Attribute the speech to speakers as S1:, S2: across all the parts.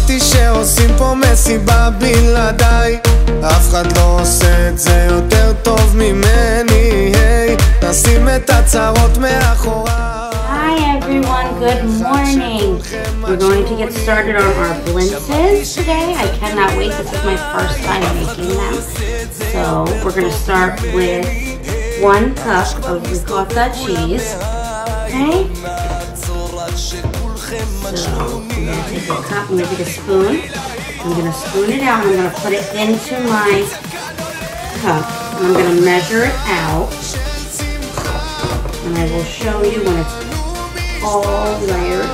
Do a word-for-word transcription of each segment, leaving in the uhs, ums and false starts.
S1: אמרתי שעושים פה מסיבה בלעדיי, אף אחד לא עושה את זה יותר טוב ממני. היי, נשים את הצרות מאחוריי.
S2: Hi everyone, good morning. We're going to get started on our blintzes today. I cannot wait, this is my first time making them. So we're going to start with one cup of ricotta cheese. Okay? So I'm going to take a cup, I'm going to take a spoon. I'm going to spoon it out and I'm going to put it into my cup. I'm going to measure it out. And I will show you when it's all layered.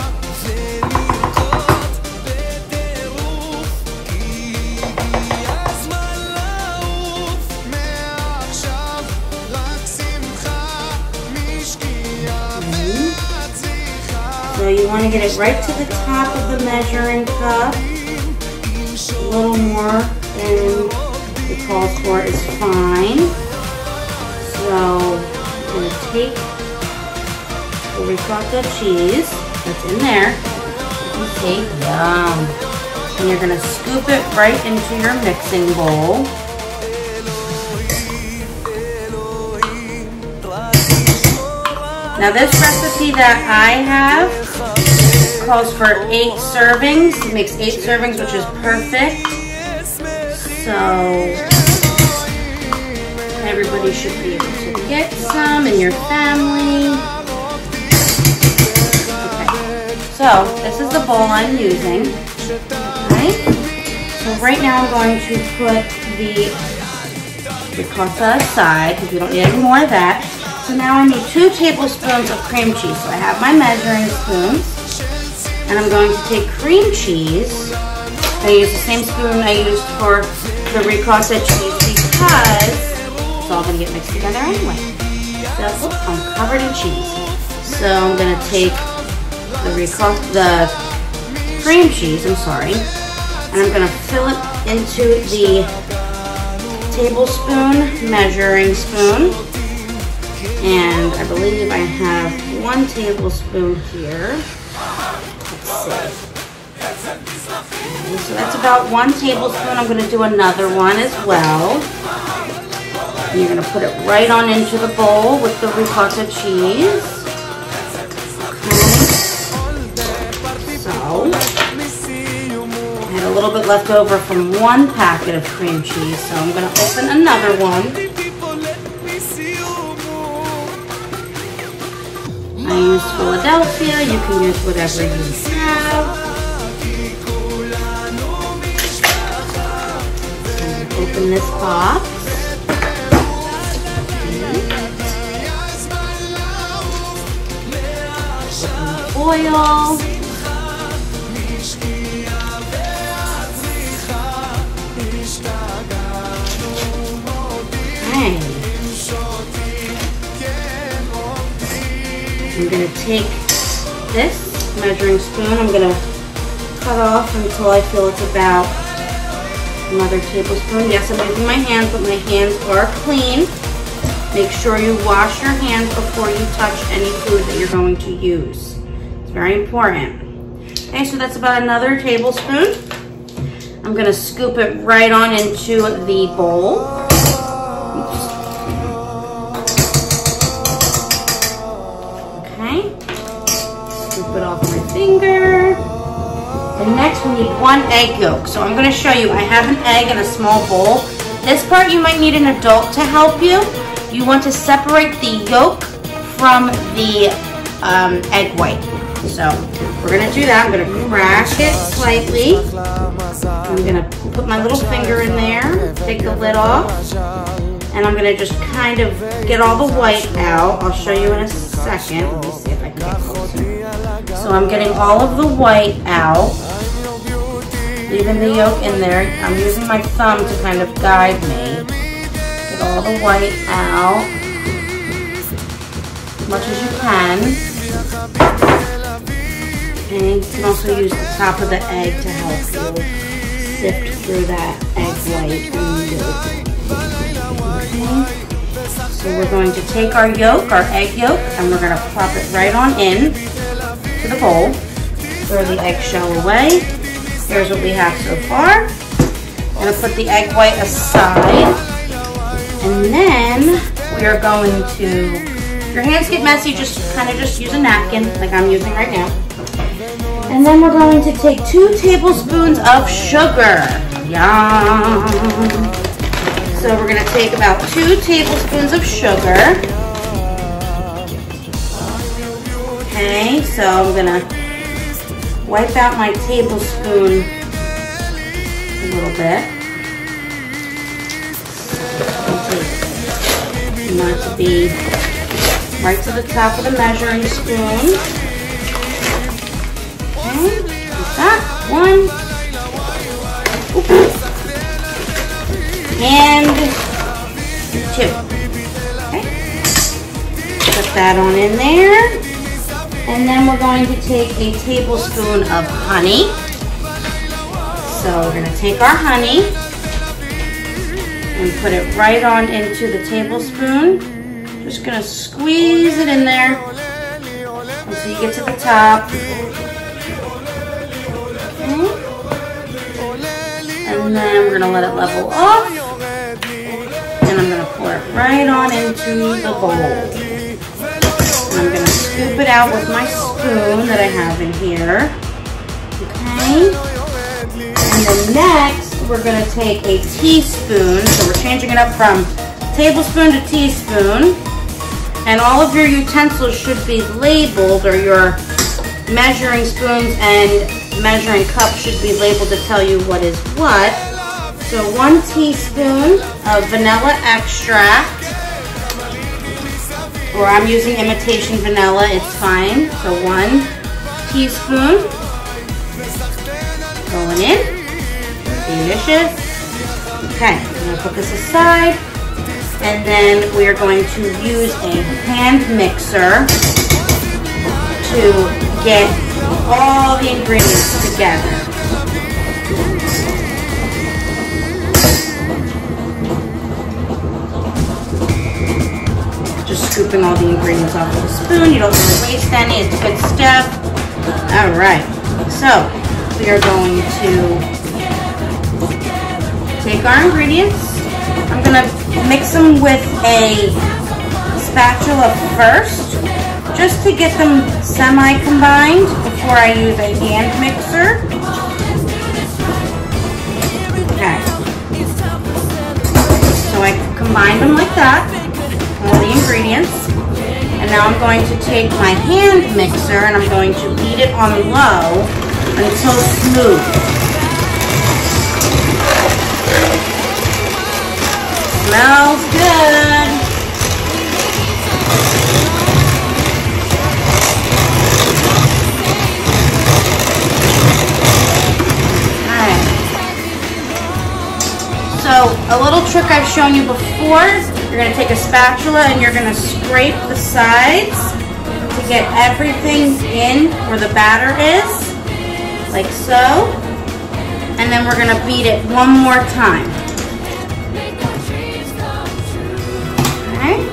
S2: So you want to get it right to the top of the measuring cup. A little more than the calls for is fine. So I'm going to take the ricotta cheese that's in there. You can see, yum. And you're going to scoop it right into your mixing bowl. Now this recipe that I have calls for eight servings. It makes eight servings, which is perfect. So everybody should be able to get some in your family. Okay. So this is the bowl I'm using. Okay. So right now I'm going to put the ricotta aside because we don't need any more of that. So now I need two tablespoons of cream cheese. So I have my measuring spoons, and I'm going to take cream cheese. I use the same spoon I used for the ricotta cheese because it's all going to get mixed together anyway. So oops, I'm covered in cheese. So I'm going to take the ricotta, the cream cheese, I'm sorry, and I'm going to fill it into the tablespoon measuring spoon. And I believe I have one tablespoon here. Let's see. Okay, so that's about one tablespoon. I'm going to do another one as well. And you're going to put it right on into the bowl with the ricotta cheese. Okay. So, I had a little bit left over from one packet of cream cheese, so I'm going to open another one. I use Philadelphia, you can use whatever you have. Open this box. Open the foil. Okay. I'm going to take this measuring spoon, I'm going to cut off until I feel it's about another tablespoon. Yes, I'm using my hands, but my hands are clean. Make sure you wash your hands before you touch any food that you're going to use. It's very important. Okay, so that's about another tablespoon. I'm going to scoop it right on into the bowl. Scoop it off my finger. And next we need one egg yolk. So I'm going to show you. I have an egg in a small bowl. This part you might need an adult to help you. You want to separate the yolk from the um, egg white. So we're going to do that. I'm going to crack it slightly. I'm going to put my little finger in there, take the lid off, and I'm going to just kind of get all the white out. I'll show you in a second. Let me see if I can get closer. So I'm getting all of the white out, leaving the yolk in there. I'm using my thumb to kind of guide me. Get all the white out, as much as you can. And you can also use the top of the egg to help you sift through that egg white and yolk. Okay. So we're going to take our yolk, our egg yolk, and we're going to plop it right on in to the bowl. Throw the eggshell away. Here's what we have so far. I'm gonna put the egg white aside. And then we are going to, if your hands get messy, just kind of just use a napkin like I'm using right now. And then we're going to take two tablespoons of sugar. Yum. So we're gonna take about two tablespoons of sugar. Okay, so I'm gonna wipe out my tablespoon a little bit. You want it to be right to the top of the measuring spoon. Okay, like that. One. Oops. And two. Okay. Put that on in there. And then we're going to take a tablespoon of honey. So we're going to take our honey and put it right on into the tablespoon. Just going to squeeze it in there until you get to the top. Okay. And then we're going to let it level off. And I'm going to pour it right on into the bowl. And I'm going to scoop it out with my spoon that I have in here. Okay. And then next, we're going to take a teaspoon. So we're changing it up from tablespoon to teaspoon. And all of your utensils should be labeled, or your measuring spoons and measuring cups should be labeled to tell you what is what. So one teaspoon of vanilla extract. Or I'm using imitation vanilla, it's fine. So one teaspoon going in. Delicious. Okay, I'm going to put this aside. And then we are going to use a hand mixer to get all the ingredients together. Just scooping all the ingredients off with a spoon. You don't want to waste any. It's good stuff. All right. So we are going to take our ingredients. I'm going to mix them with a spatula first, just to get them semi-combined before I use a hand mixer. Okay. So I combined them like that. All the ingredients, and now I'm going to take my hand mixer and I'm going to beat it on low until smooth. Smells good. Alright. So a little trick I've shown you before. You're going to take a spatula and you're going to scrape the sides to get everything in where the batter is, like so. And then we're going to beat it one more time. Okay.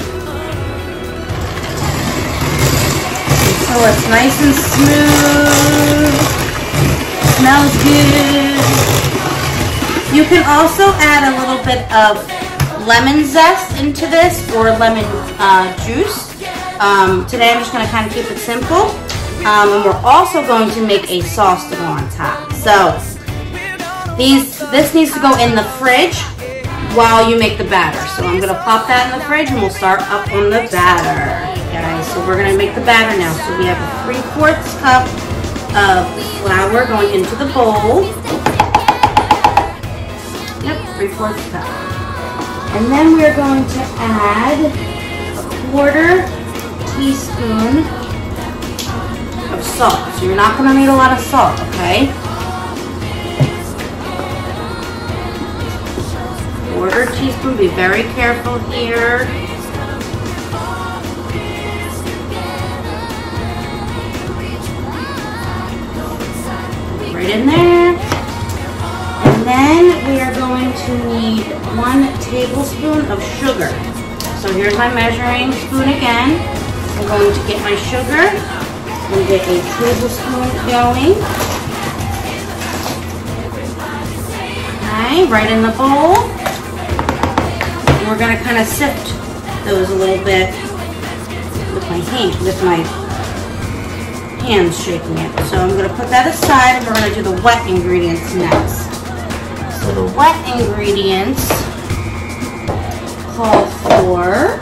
S2: So it's nice and smooth. Smells good. You can also add a little bit of lemon zest into this, or lemon uh, juice. Um, today I'm just going to kind of keep it simple. Um, and we're also going to make a sauce to go on top. So these, this needs to go in the fridge while you make the batter. So I'm going to pop that in the fridge and we'll start up on the batter. Guys, so we're going to make the batter now. So we have a three-fourths cup of flour going into the bowl. Yep, three-fourths cup. And then we're going to add a quarter teaspoon of salt. So you're not going to need a lot of salt, okay? Quarter teaspoon, be very careful here. Right in there. And then we are going to need one tablespoon of sugar. So here's my measuring spoon again. I'm going to get my sugar and get a tablespoon going. Okay, right in the bowl. And we're gonna kind of sift those a little bit with my hand, with my hands shaking it. So I'm gonna put that aside and we're gonna do the wet ingredients next. So the wet ingredients call for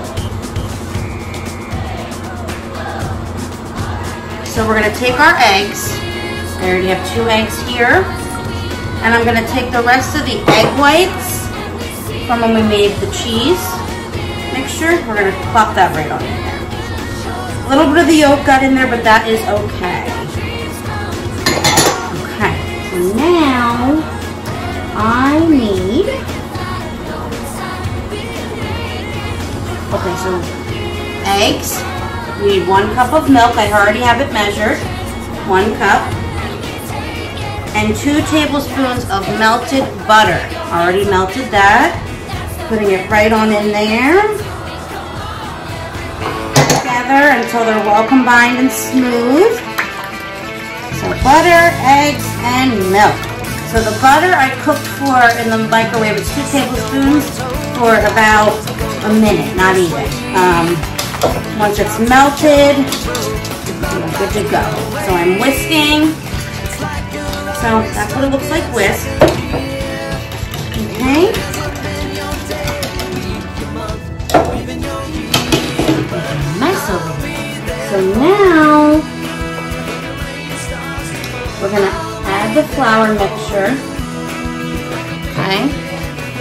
S2: So we're going to take our eggs. I already have two eggs here. And I'm going to take the rest of the egg whites from when we made the cheese mixture. We're going to plop that right on in there. A little bit of the yolk got in there, but that is okay. Okay, so now I need... Okay, so eggs. We need one cup of milk. I already have it measured. One cup. And two tablespoons of melted butter. Already melted that. Putting it right on in there. Together until they're well combined and smooth. So butter, eggs, and milk. So the butter I cooked for in the microwave, it's two tablespoons for about a minute, not even. Um, Once it's melted, we're good to go. So I'm whisking. So that's what it looks like whisk. Okay. Nice over here. So now we're gonna add the flour mixture. Okay.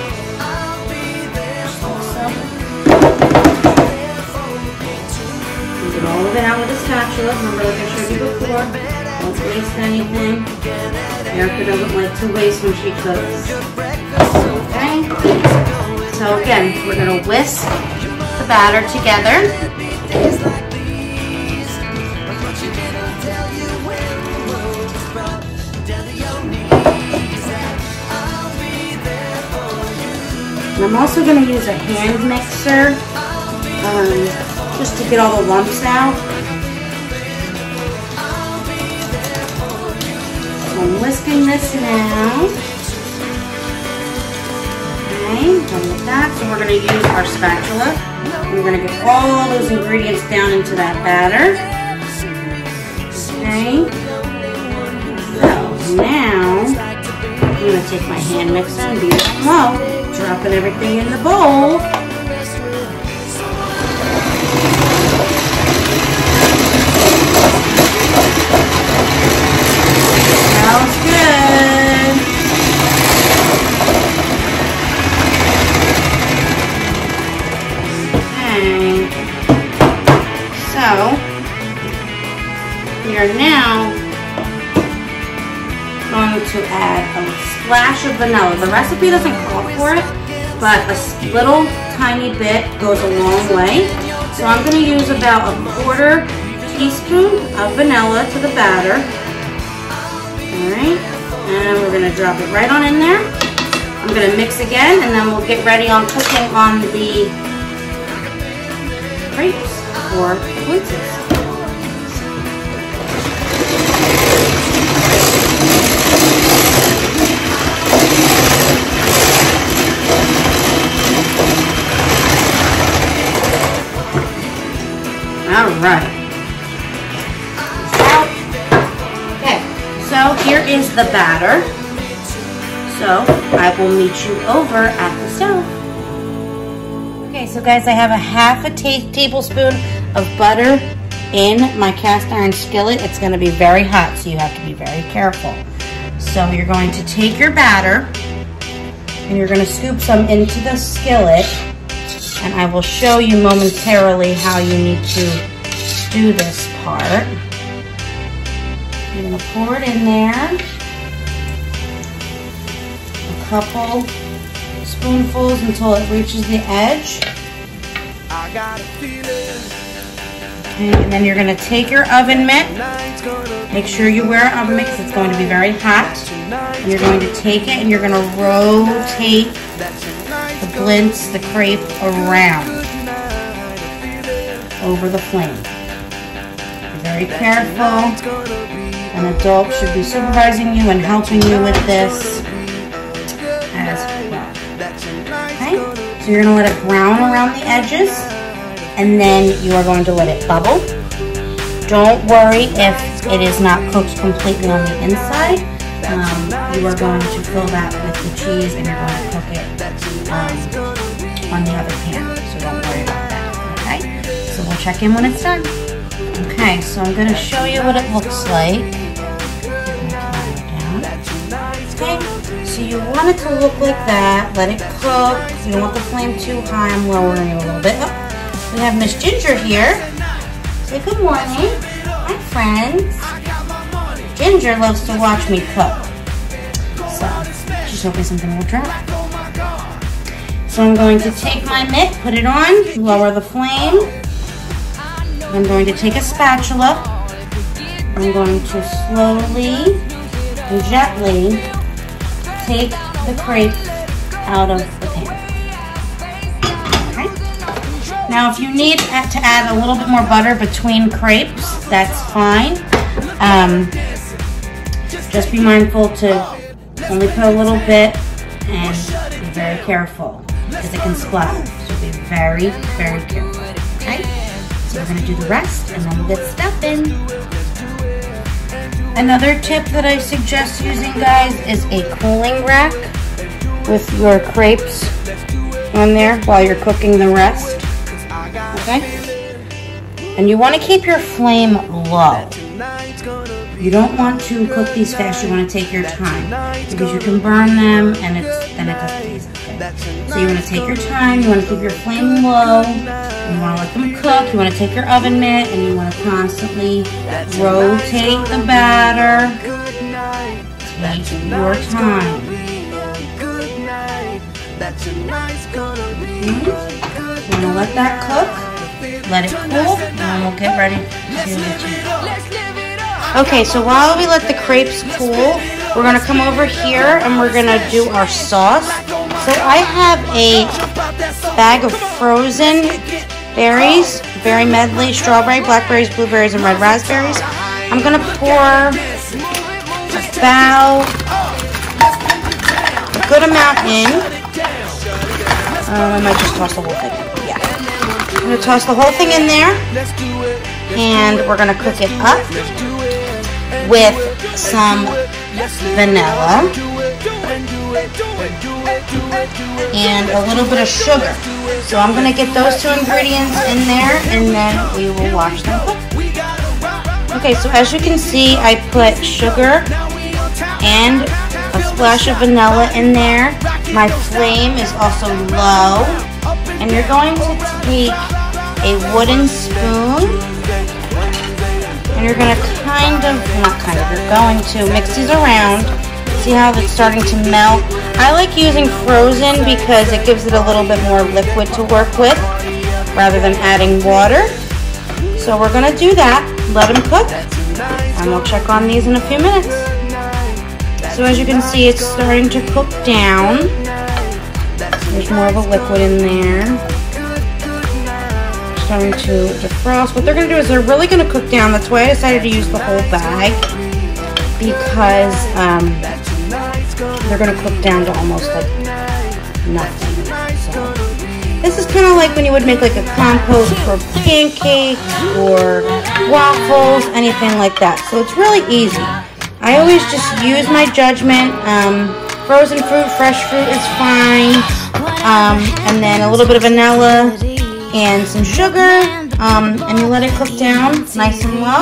S2: All of it out with a spatula. Remember, like I showed you before, don't waste anything. Erica doesn't like to waste when she cooks. Okay? So again, we're going to whisk the batter together. And I'm also going to use a hand mixer. Um, just to get all the lumps out. So I'm whisking this now. Okay, done with that. So we're going to use our spatula. We're going to get all those ingredients down into that batter. Okay. So now I'm going to take my hand mixer and be slow, dropping everything in the bowl. Smells good. Okay. So we are now going to add a splash of vanilla. The recipe doesn't call for it, but a little tiny bit goes a long way. So I'm going to use about a quarter teaspoon of vanilla to the batter. Alright, and we're going to drop it right on in there. I'm going to mix again, and then we'll get ready on cooking on the crepes or blintzes. Alright. So here is the batter. So I will meet you over at the stove. Okay, so guys, I have a half a ta tablespoon of butter in my cast iron skillet. It's going to be very hot, so you have to be very careful. So you're going to take your batter and you're going to scoop some into the skillet, and I will show you momentarily how you need to do this part. You're going to pour it in there, a couple spoonfuls until it reaches the edge. Okay, and then you're going to take your oven mitt. Make sure you wear an oven mitt because it's going to be very hot. And you're going to take it and you're going to rotate the blintz, the crepe, around over the flame. Be very careful. An adult should be supervising you and helping you with this. So you're gonna let it brown around the edges, and then you are going to let it bubble. Don't worry if it is not cooked completely on the inside. Um, you are going to fill that with the cheese, and you're going to cook it um, on the other pan. So don't worry about that, okay? So we'll check in when it's done. Okay, so I'm gonna show you what it looks like. Okay, so you want it to look like that. Let it cook. You don't want the flame too high. I'm lowering it a little bit. Oh, we have Miss Ginger here. Say good morning. Hi, friends. Ginger loves to watch me cook. So, she's hoping something will drop. So I'm going to take my mitt, put it on, lower the flame. I'm going to take a spatula. I'm going to slowly and gently take the crepe out of the pan. Okay. Now if you need to add a little bit more butter between crepes, that's fine. Um, just be mindful to only put a little bit and be very careful because it can splatter. So be very, very careful. Okay? So we're going to do the rest and then we'll get stuffing. Another tip that I suggest using, guys, is a cooling rack with your crepes on there while you're cooking the rest. Okay? And you want to keep your flame low. You don't want to cook these fast, you want to take your time because you can burn them and it's then it doesn't taste okay. So you want to take your time, you want to keep your flame low, you want to let them cook, you want to take your oven mitt and you want to constantly rotate the batter. Take your time. Okay. You want to let that cook, let it cool, and then we'll get ready to do the cheese. Okay, so while we let the crepes cool, we're going to come over here and we're going to do our sauce. So I have a bag of frozen berries, berry medley, strawberry, blackberries, blueberries, and red raspberries. I'm going to pour about a good amount in. Um, I might just toss the whole thing in. Yeah. I'm going to toss the whole thing in there and we're going to cook it up with some vanilla and a little bit of sugar. So I'm going to get those two ingredients in there and then we will watch them cook. Okay, so as you can see, I put sugar and a splash of vanilla in there. My flame is also low. And you're going to take a wooden spoon and you're going to kind of, not kind of, you're going to mix these around. See how it's starting to melt? I like using frozen because it gives it a little bit more liquid to work with rather than adding water. So we're going to do that, let them cook, and we'll check on these in a few minutes. So as you can see, it's starting to cook down. There's more of a liquid in there. Starting to defrost. What they're going to do is they're really going to cook down. That's why I decided to use the whole bag, because um, they're going to cook down to almost like nothing. So this is kind of like when you would make like a compote for pancakes or waffles, anything like that. So it's really easy. I always just use my judgment. Um, frozen fruit, fresh fruit is fine. Um, and then a little bit of vanilla and some sugar, um, and you let it cook down nice and low,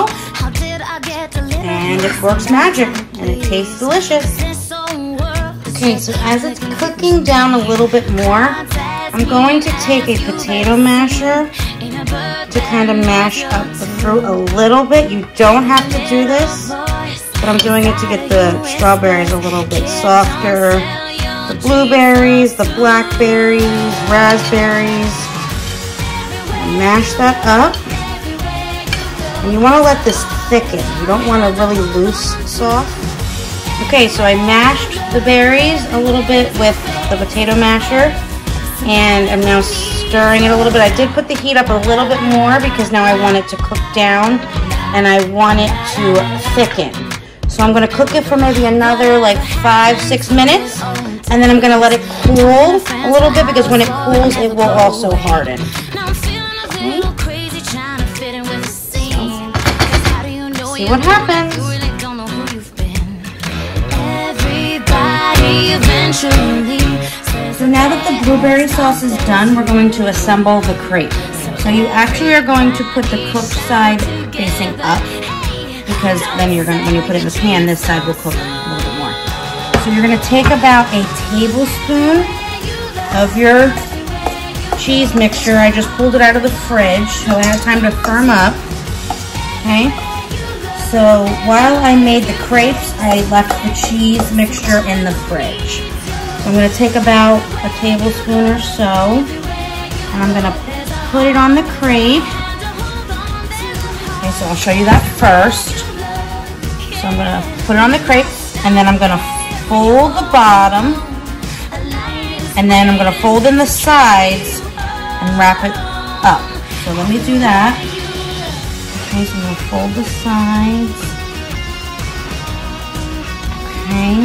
S2: and it works magic, and it tastes delicious. Okay, so as it's cooking down a little bit more, I'm going to take a potato masher to kind of mash up the fruit a little bit. You don't have to do this, but I'm doing it to get the strawberries a little bit softer, the blueberries, the blackberries, raspberries. Mash that up, and you want to let this thicken. You don't want a really loose sauce. Okay, so I mashed the berries a little bit with the potato masher, and I'm now stirring it a little bit. I did put the heat up a little bit more because now I want it to cook down, and I want it to thicken. So I'm gonna cook it for maybe another like five, six minutes. And then I'm gonna let it cool a little bit because when it cools, it will also harden. Okay. See what happens. So now that the blueberry sauce is done, we're going to assemble the crepe. So you actually are going to put the cooked side facing up, because then you're going to, when you put it in the pan, this side will cook a little bit more. So you're going to take about a tablespoon of your cheese mixture. I just pulled it out of the fridge, so it has time to firm up. Okay. So while I made the crepes, I left the cheese mixture in the fridge. So I'm going to take about a tablespoon or so, and I'm going to put it on the crepe. Okay, so I'll show you that first. So I'm going to put it on the crepe, and then I'm going to fold the bottom, and then I'm going to fold in the sides and wrap it up. So let me do that. Okay, so I'm going to fold the sides. Okay.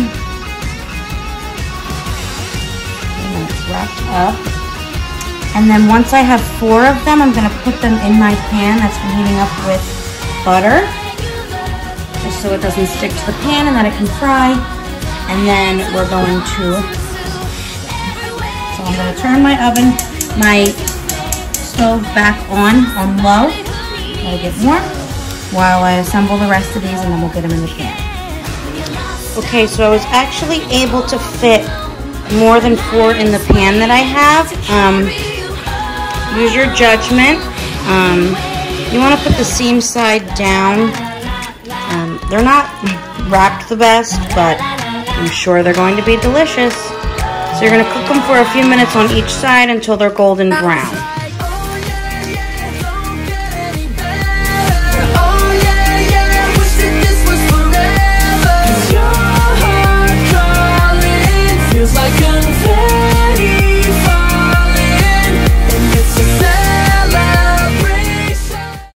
S2: And then it's wrapped up. And then once I have four of them, I'm going to put them in my pan that's been heating up with butter, just so it doesn't stick to the pan and that it can fry. And then we're going to, so I'm going to turn my oven, my stove back on, on low. Let it get warm while I assemble the rest of these, and then we'll get them in the pan. Okay, so I was actually able to fit more than four in the pan that I have. Um, use your judgment. Um, you want to put the seam side down. Um, they're not wrapped the best, but I'm sure they're going to be delicious. So you're going to cook them for a few minutes on each side until they're golden brown.